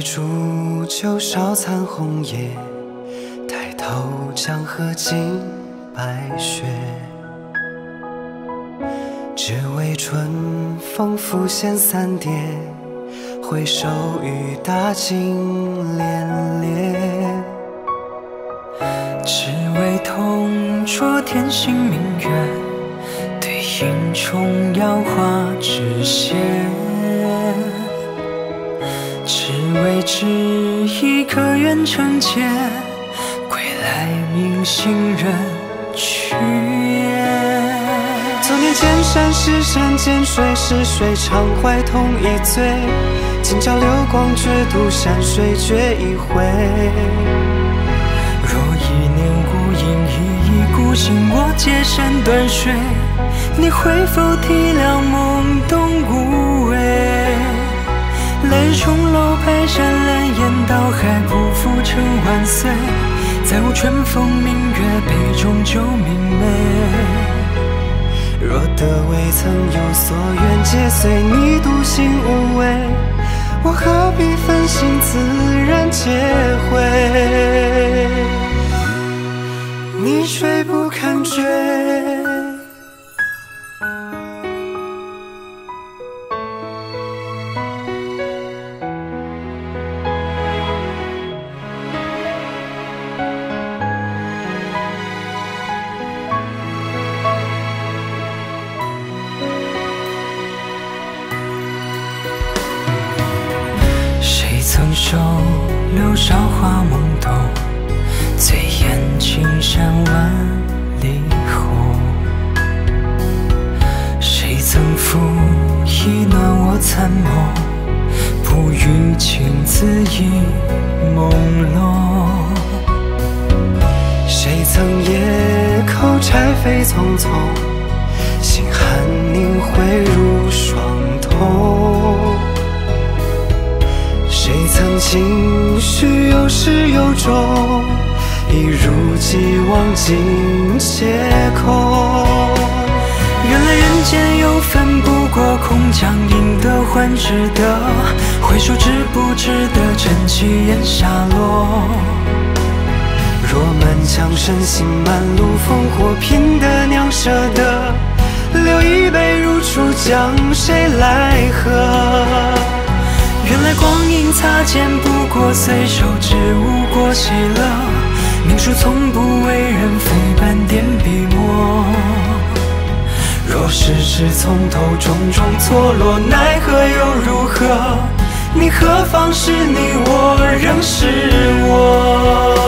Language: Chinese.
煮酒烧残红叶，抬头江河尽白雪。只为春风拂线三叠，回首雨打尽连连。 只为同桌天星明月，对影重摇花纸屑。只为知一个愿成结，归来明行人去也。 昨年见山是山，见水是水，常怀同一醉。今朝流光绝渡山水，绝一回。 若一念孤影，一意孤行，我借山断水，你会否体谅懵懂无畏？来日重楼排山，蓝烟倒海，不负成万岁。再无春风明月，杯中酒明媚。 若得未曾有所愿，皆随你独行无畏。我何必分心，自然皆会。你追不堪追。 曾收留韶华懵懂，醉眼青山万里红。谁曾负一暖我残梦，不语情字已朦胧。 谁曾夜口柴扉匆匆，心寒凝汇入霜痛。谁曾情绪有始有终，一如既往尽皆空。 原来人间有分，不过空将赢得换值得。回首值不值得，真气焰下落。 若满腔深情，满路烽火，拼得娘舍得。留一杯如初，将谁来喝？ 原来光阴擦肩，不过随手，只无过喜乐。命数从不为人，非半点笔墨。 若世事从头，种种错落，奈何又如何？你何方是你，我仍是我。